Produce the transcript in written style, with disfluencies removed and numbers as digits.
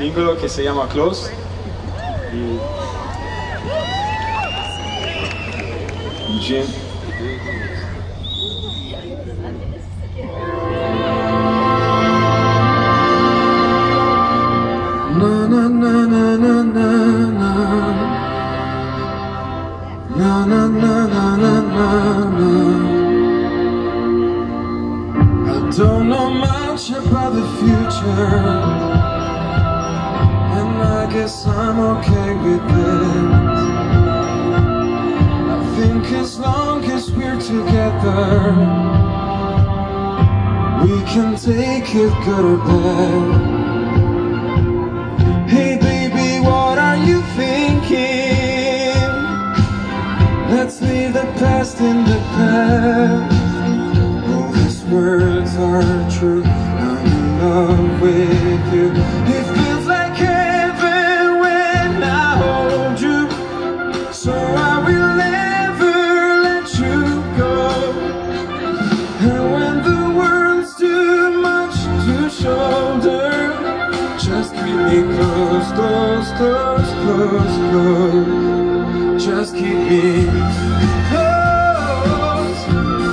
singolo che si chiama Close. Jim. Na na na na na na na na na na na na. I don't know much about the future, and I guess I'm okay with it. I think as long as we're together, we can take it good or bad. Hey baby, what are you thinking? Let's leave the past in the past. Oh, these words are true. I'm in love with you. It feels like heaven when I hold you, so I will never let you go. And when the world's too much to shoulder, just keep me close, close, close, close, close. Just keep me close.